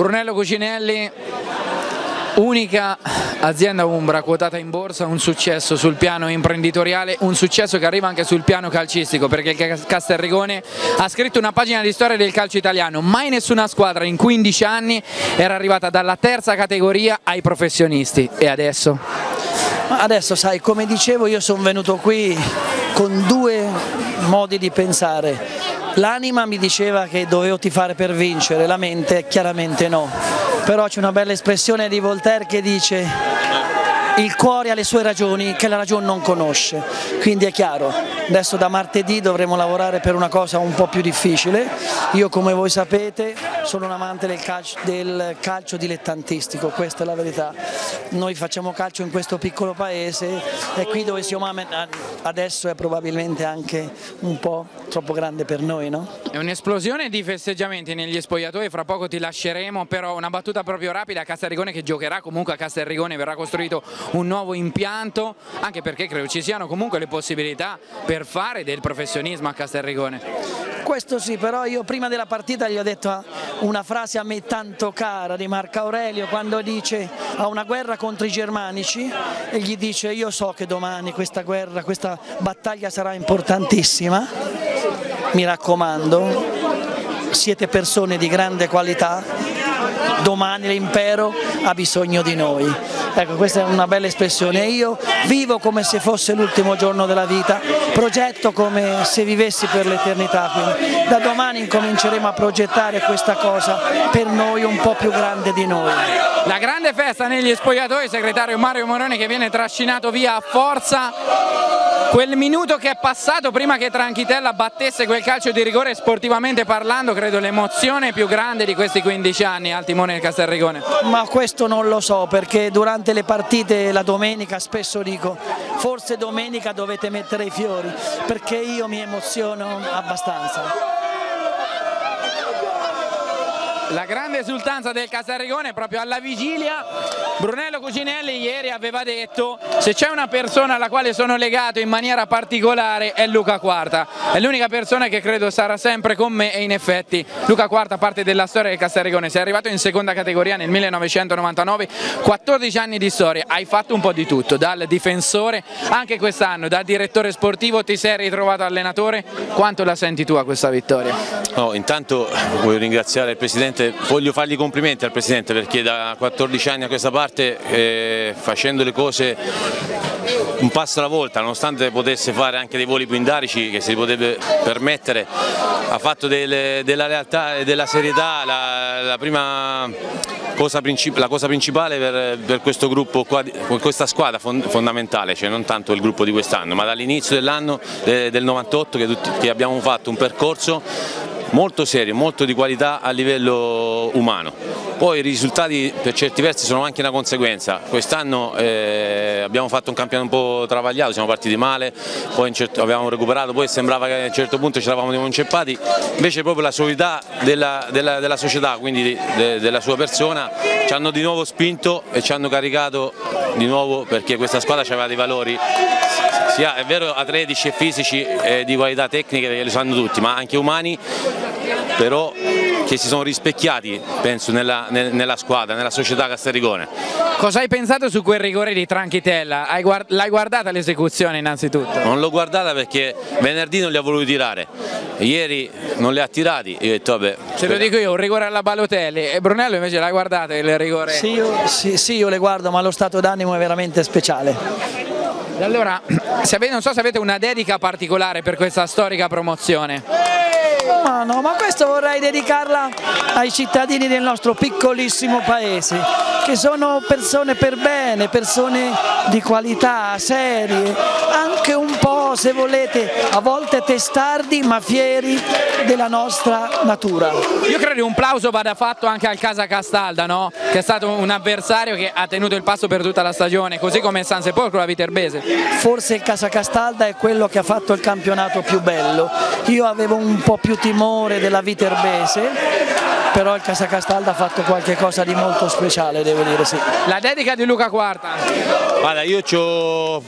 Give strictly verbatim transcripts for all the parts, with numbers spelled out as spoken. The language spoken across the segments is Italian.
Brunello Cucinelli, unica azienda umbra quotata in borsa, un successo sul piano imprenditoriale, un successo che arriva anche sul piano calcistico, perché il Castelrigone ha scritto una pagina di storia del calcio italiano. Mai nessuna squadra in quindici anni era arrivata dalla terza categoria ai professionisti. E adesso? Adesso sai, come dicevo, io sono venuto qui con due modi di pensare. L'anima mi diceva che dovevo tifare per vincere, la mente chiaramente no. Però c'è una bella espressione di Voltaire che dice: il cuore ha le sue ragioni che la ragione non conosce. Quindi è chiaro, adesso da martedì dovremo lavorare per una cosa un po' più difficile. Io, come voi sapete, sono un amante del calcio, del calcio dilettantistico, questa è la verità. Noi facciamo calcio in questo piccolo paese e qui dove siamo adesso è probabilmente anche un po' troppo grande per noi, no? È un'esplosione di festeggiamenti negli spogliatoi, fra poco ti lasceremo, però una battuta proprio rapida: a Castelrigone, che giocherà comunque a Castelrigone, verrà costruito un nuovo impianto, anche perché credo ci siano comunque le possibilità per fare del professionismo a Castelrigone. Questo sì, però io prima della partita gli ho detto una frase a me tanto cara di Marco Aurelio, quando dice a una guerra contro i germanici e gli dice: io so che domani questa guerra, questa battaglia sarà importantissima, mi raccomando, siete persone di grande qualità, domani l'impero ha bisogno di noi. Ecco, questa è una bella espressione. Io vivo come se fosse l'ultimo giorno della vita, progetto come se vivessi per l'eternità, quindi da domani incominceremo a progettare questa cosa per noi un po' più grande di noi. La grande festa negli spogliatoi, segretario Mario Moroni, che viene trascinato via a forza. Quel minuto che è passato prima che Tranchitella battesse quel calcio di rigore, sportivamente parlando, credo l'emozione più grande di questi quindici anni al timone del Castelrigone. Ma questo non lo so, perché durante le partite la domenica spesso dico: forse domenica dovete mettere i fiori, perché io mi emoziono abbastanza. La grande esultanza del Castelrigone proprio alla vigilia. Brunello Cucinelli ieri aveva detto: se c'è una persona alla quale sono legato in maniera particolare è Luca Quarta, è l'unica persona che credo sarà sempre con me. E in effetti Luca Quarta, parte della storia del Castelrigone, sei arrivato in seconda categoria nel millenovecentonovantanove, quattordici anni di storia, hai fatto un po' di tutto, dal difensore anche quest'anno, da direttore sportivo, ti sei ritrovato allenatore. Quanto la senti tu a questa vittoria? No, intanto voglio ringraziare il Presidente, voglio fargli complimenti al Presidente, perché da quattordici anni a questa parte, eh, facendo le cose un passo alla volta, nonostante potesse fare anche dei voli pindarici che si potrebbe permettere, ha fatto delle, della realtà e della serietà la, la prima cosa, la cosa principale per, per questo gruppo qua, questa squadra fondamentale, cioè non tanto il gruppo di quest'anno, ma dall'inizio dell'anno del novantotto che, tutti, che abbiamo fatto un percorso molto serio, molto di qualità a livello umano. Poi i risultati per certi versi sono anche una conseguenza. Quest'anno eh, abbiamo fatto un campionato un po' travagliato, siamo partiti male, poi certo, abbiamo recuperato, poi sembrava che a un certo punto ci eravamo inceppati, invece proprio la solidità della, della, della società, quindi de, della sua persona, ci hanno di nuovo spinto e ci hanno caricato di nuovo, perché questa squadra aveva dei valori, sia è vero atletici e fisici e di qualità tecniche, che li sanno tutti, ma anche umani, però che si sono rispecchiati, penso, nella, nella squadra, nella società Castelrigone. Cosa hai pensato su quel rigore di Tranchitella? L'hai guard guardata l'esecuzione innanzitutto? Non l'ho guardata perché venerdì non li ha voluti tirare, ieri non li ha tirati, io ho detto vabbè. Se lo dico io, un rigore alla Balotelli, e Brunello invece l'ha guardata il rigore? Sì io, sì, sì, io le guardo, ma lo stato d'animo è veramente speciale. Allora, se avete, non so se avete una dedica particolare per questa storica promozione. Ma no, ma questo vorrei dedicarla ai cittadini del nostro piccolissimo paese, che sono persone per bene, persone di qualità, serie, anche un po', se volete, a volte testardi ma fieri della nostra natura. Io credo che un plauso vada fatto anche al Casa Castalda, no? Che è stato un avversario che ha tenuto il passo per tutta la stagione, così come il San Sepolcro, la Viterbese. Forse il Casa Castalda è quello che ha fatto il campionato più bello. Io avevo un po' più timore della Viterbese, però il Casa Castalda ha fatto qualche cosa di molto speciale, devo dire, sì. La dedica di Luca Quarta. Guarda, io c'ho...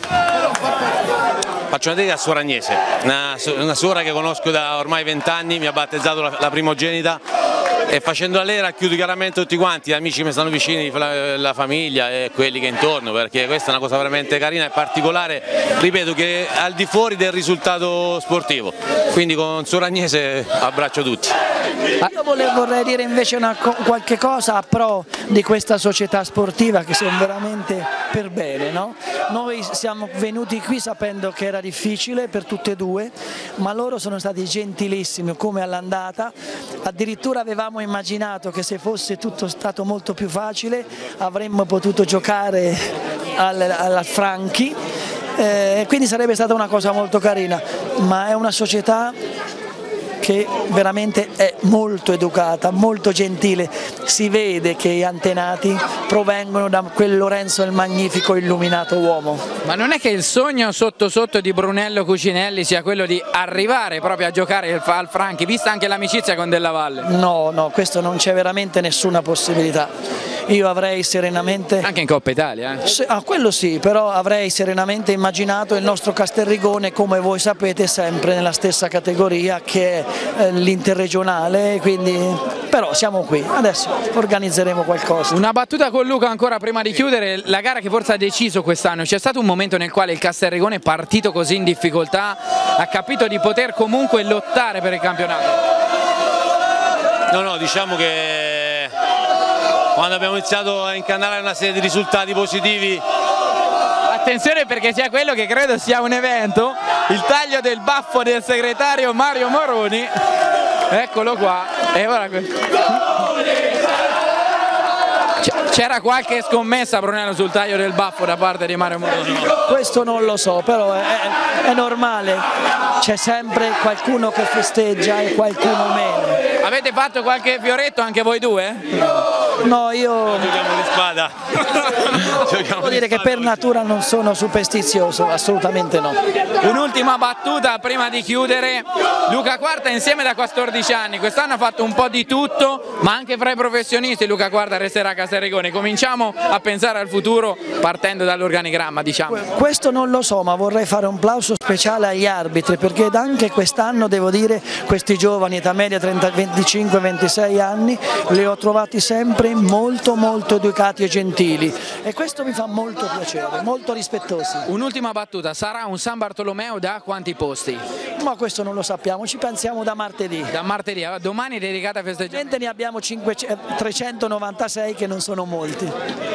faccio una dedica a Suor Agnese, una, una suora che conosco da ormai vent'anni, mi ha battezzato la, la primogenita e facendola lei racchiudo chiaramente tutti quanti, gli amici che mi stanno vicini, la famiglia e quelli che intorno, perché questa è una cosa veramente carina e particolare, ripeto, che è al di fuori del risultato sportivo, quindi con Suor Agnese abbraccio tutti. Io vorrei dire invece una, qualche cosa a pro di questa società sportiva, che sono veramente per bene, no? Noi siamo venuti qui sapendo che era difficile per tutte e due, ma loro sono stati gentilissimi come all'andata, addirittura avevamo immaginato che se fosse tutto stato molto più facile avremmo potuto giocare al, al Franchi, eh, quindi sarebbe stata una cosa molto carina, ma è una società che veramente è molto educata, molto gentile, si vede che gli antenati provengono da quel Lorenzo il Magnifico, illuminato uomo. Ma non è che il sogno sotto sotto di Brunello Cucinelli sia quello di arrivare proprio a giocare al Franchi, vista anche l'amicizia con Della Valle? No, no, questo non c'è veramente nessuna possibilità. Io avrei serenamente... Anche in Coppa Italia? Eh? Se, ah, quello sì, però avrei serenamente immaginato il nostro Castelrigone, come voi sapete, sempre nella stessa categoria che è eh, l'interregionale, quindi però siamo qui, adesso organizzeremo qualcosa. Una battuta con Luca ancora prima di chiudere, la gara che forse ha deciso quest'anno, c'è stato un momento nel quale il Castelrigone, partito così in difficoltà, ha capito di poter comunque lottare per il campionato? No, no, diciamo che quando abbiamo iniziato a incanalare una serie di risultati positivi. Attenzione, perché c'è quello che credo sia un evento, il taglio del baffo del segretario Mario Moroni, eccolo qua, e ora c'era qualche scommessa, Brunello, sul taglio del baffo da parte di Mario Moroni? Questo non lo so, però è, è normale, c'è sempre qualcuno che festeggia e qualcuno meno. Avete fatto qualche fioretto anche voi due? No, io giochiamo di spada. devo dire che per natura non sono superstizioso, assolutamente no. Un'ultima battuta prima di chiudere, Luca Quarta insieme da quattordici anni, quest'anno ha fatto un po' di tutto, ma anche fra i professionisti Luca Quarta resterà a Castelrigone. Cominciamo a pensare al futuro partendo dall'organigramma, diciamo. Questo non lo so, ma vorrei fare un plauso speciale agli arbitri, perché anche quest'anno, devo dire, questi giovani, età media venticinque ventisei anni, li ho trovati sempre molto molto educati e gentili, e questo mi fa molto piacere, molto rispettosi. Un'ultima battuta, sarà un San Bartolomeo da quanti posti? Ma questo non lo sappiamo, ci pensiamo da martedì. Da martedì, domani è dedicata a festeggiare. Ne abbiamo trecentonovantasei, che non sono molti.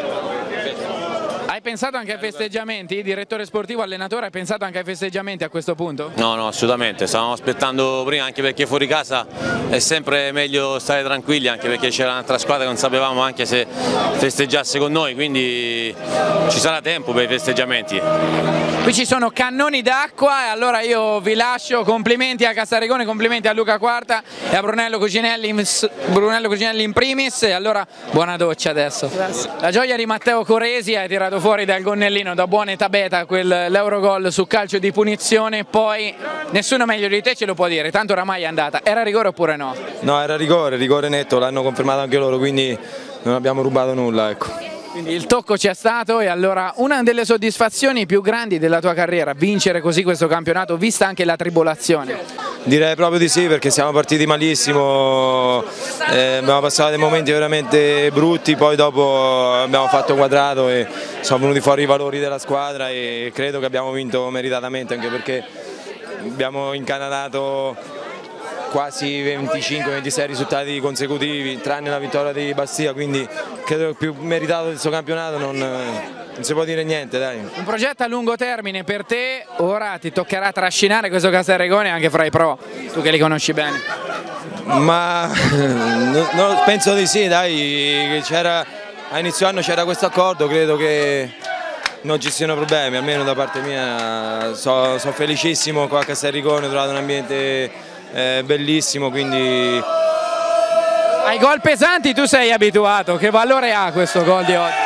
Hai pensato anche ai festeggiamenti? Direttore sportivo, allenatore, hai pensato anche ai festeggiamenti a questo punto? No, no, assolutamente, stavamo aspettando prima, anche perché fuori casa è sempre meglio stare tranquilli, anche perché c'era un'altra squadra che non sapevamo anche se festeggiasse con noi, quindi ci sarà tempo per i festeggiamenti. Qui ci sono cannoni d'acqua e allora io vi lascio, complimenti a Castelrigone, complimenti a Luca Quarta e a Brunello Cucinelli in, Brunello Cucinelli in primis, e allora buona doccia adesso. Grazie. La gioia di Matteo Coresi, hai tirato fuori dal gonnellino da buona età beta l'Eurogol su calcio di punizione, poi nessuno meglio di te ce lo può dire, tanto oramai è andata. Era rigore oppure no? No, era rigore, rigore netto, l'hanno confermato anche loro, quindi non abbiamo rubato nulla, ecco. Quindi il tocco c'è stato, e allora una delle soddisfazioni più grandi della tua carriera, vincere così questo campionato, vista anche la tribolazione? Direi proprio di sì, perché siamo partiti malissimo, eh, abbiamo passato dei momenti veramente brutti, poi dopo abbiamo fatto quadrato e sono venuti fuori i valori della squadra, e credo che abbiamo vinto meritatamente, anche perché abbiamo incanalato quasi venticinque ventisei risultati consecutivi, tranne la vittoria di Bastia, quindi credo che il più meritato del suo campionato non, non si può dire niente, dai. Un progetto a lungo termine per te, ora ti toccherà trascinare questo Castelrigone anche fra i pro, tu che li conosci bene. Ma no, no, penso di sì, dai, a inizio anno c'era questo accordo, credo che non ci siano problemi, almeno da parte mia sono so felicissimo qua a Castelrigone, ho trovato un ambiente Eh, bellissimo, quindi ai gol pesanti tu sei abituato, che valore ha questo gol di oggi?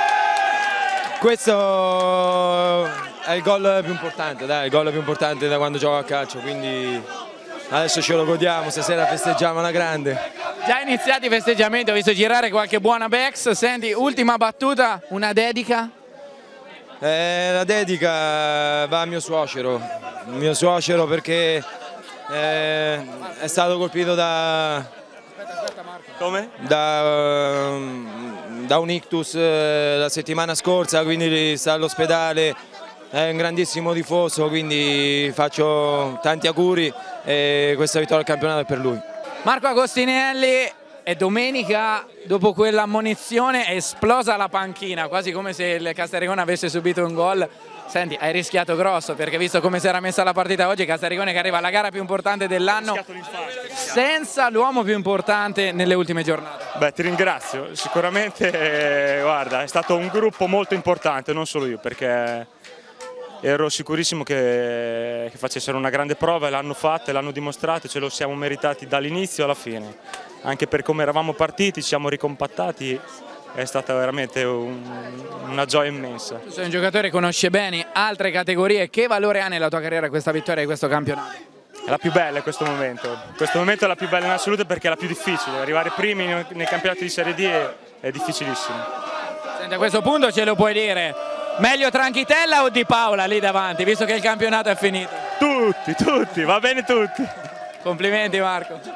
Questo è il gol più importante, dai, il gol più importante da quando gioco a calcio, quindi adesso ce lo godiamo, stasera festeggiamo alla grande. Già iniziati i festeggiamenti, ho visto girare qualche buona Bex. Senti, ultima battuta, una dedica? Eh, la dedica va a mio suocero, mio suocero perché Eh, è stato colpito da... Come? Da, da un ictus eh, la settimana scorsa, quindi sta all'ospedale, è un grandissimo tifoso, quindi faccio tanti auguri e questa vittoria al campionato è per lui. Marco Agostinelli, e domenica dopo quell'ammonizione è esplosa la panchina, quasi come se il Castelrigone avesse subito un gol. Senti, hai rischiato grosso, perché visto come si era messa la partita oggi, Castelrigone che arriva alla gara più importante dell'anno senza l'uomo più importante nelle ultime giornate. Beh, ti ringrazio, sicuramente eh, guarda, è stato un gruppo molto importante, non solo io, perché ero sicurissimo che, che facessero una grande prova e l'hanno fatta e l'hanno dimostrato, ce lo siamo meritati dall'inizio alla fine, anche per come eravamo partiti, ci siamo ricompattati, è stata veramente un, una gioia immensa. Tu sei un giocatore che conosce bene altre categorie, che valore ha nella tua carriera questa vittoria di questo campionato? È la più bella in questo momento, questo momento è la più bella in assoluto perché è la più difficile, arrivare primi nei campionati di Serie D è, è difficilissimo. Senti, a questo punto ce lo puoi dire, meglio Tranchitella o Di Paola lì davanti, visto che il campionato è finito? Tutti, tutti, va bene tutti. Complimenti Marco.